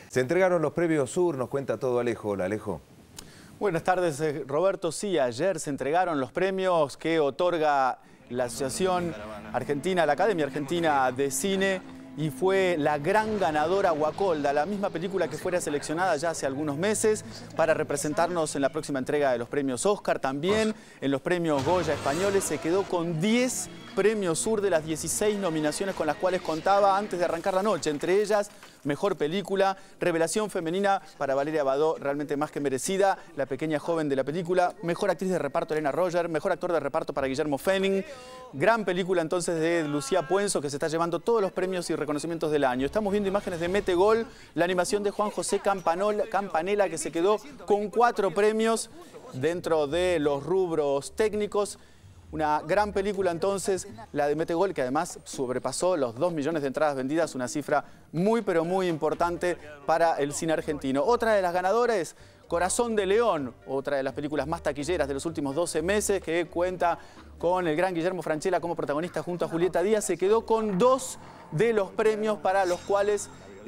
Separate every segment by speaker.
Speaker 1: Se entregaron los premios Sur, nos cuenta todo Alejo. Hola, Alejo.
Speaker 2: Buenas tardes, Roberto. Sí, ayer se entregaron los premios que otorga la Asociación Argentina, la Academia Argentina de Cine, y fue la gran ganadora Guacolda, la misma película que fuera seleccionada ya hace algunos meses para representarnos en la próxima entrega de los premios Oscar. También en los premios Goya españoles se quedó con 10 premios Sur de las 16 nominaciones con las cuales contaba antes de arrancar la noche. Entre ellas, Mejor Película, Revelación Femenina para Valeria Badó, realmente más que merecida, la pequeña joven de la película, Mejor Actriz de Reparto Elena Roger, Mejor Actor de Reparto para Guillermo Fenning, gran película entonces de Lucía Puenzo, que se está llevando todos los premios y reconocimientos del año. Estamos viendo imágenes de Metegol, la animación de Juan José Campanella, que se quedó con 4 premios dentro de los rubros técnicos. Una gran película entonces, la de Metegol, que además sobrepasó los 2 millones de entradas vendidas, una cifra muy pero muy importante para el cine argentino. Otra de las ganadoras, Corazón de León, otra de las películas más taquilleras de los últimos 12 meses, que cuenta con el gran Guillermo Francella como protagonista junto a Julieta Díaz. Se quedó con 2 de los premios para los cuales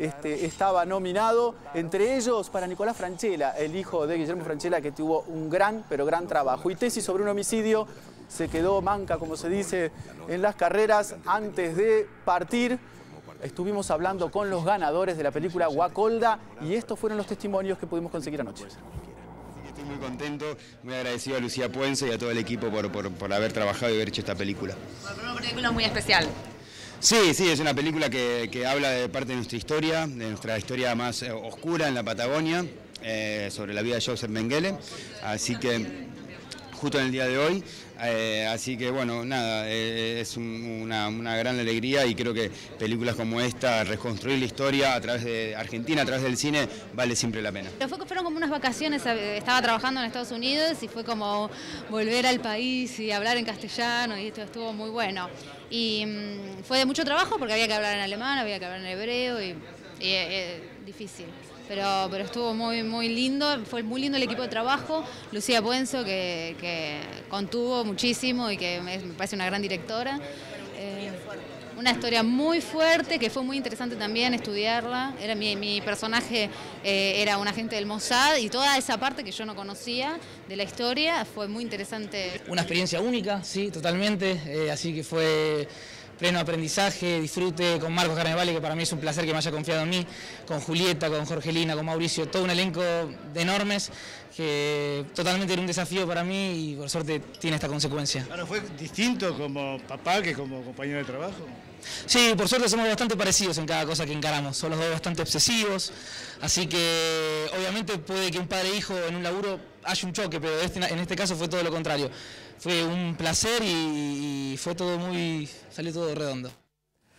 Speaker 2: estaba nominado, entre ellos para Nicolás Francella, el hijo de Guillermo Francella, que tuvo un gran, pero gran trabajo. Y Tesis sobre un homicidio se quedó manca, como se dice en las carreras. Antes de partir, estuvimos hablando con los ganadores de la película Guacolda y estos fueron los testimonios que pudimos conseguir anoche.
Speaker 3: Estoy muy contento, muy agradecido a Lucía Puenzo y a todo el equipo por haber trabajado y haber hecho esta película.
Speaker 4: Una película muy especial.
Speaker 3: Sí, es una película que habla de parte de nuestra historia más oscura en la Patagonia, sobre la vida de Joseph Mengele, así que justo en el día de hoy, así que bueno, nada, es una gran alegría y creo que películas como esta, reconstruir la historia a través de Argentina, a través del cine, vale siempre la pena.
Speaker 4: Fueron como unas vacaciones, estaba trabajando en Estados Unidos y fue como volver al país y hablar en castellano y esto estuvo muy bueno. Y fue de mucho trabajo porque había que hablar en alemán, había que hablar en hebreo y difícil. Pero estuvo muy lindo, fue muy lindo el equipo de trabajo. Lucía Puenzo, que contuvo muchísimo y que me parece una gran directora. Una historia muy fuerte, que fue muy interesante también estudiarla. Mi personaje era un agente del Mossad y toda esa parte que yo no conocía de la historia fue muy interesante.
Speaker 5: Una experiencia única, sí, totalmente, así que fue pleno aprendizaje, disfrute con Marcos Carnevale, que para mí es un placer que me haya confiado en mí, con Julieta, con Jorgelina, con Mauricio, todo un elenco de enormes, que totalmente era un desafío para mí y por suerte tiene esta consecuencia.
Speaker 6: Claro, ¿fue distinto como papá que como compañero de trabajo?
Speaker 5: Sí, por suerte somos bastante parecidos en cada cosa que encaramos, son los dos bastante obsesivos, así que obviamente puede que un padre e hijo en un laburo haya un choque, pero en este caso fue todo lo contrario. Fue un placer y fue todo salió todo redondo.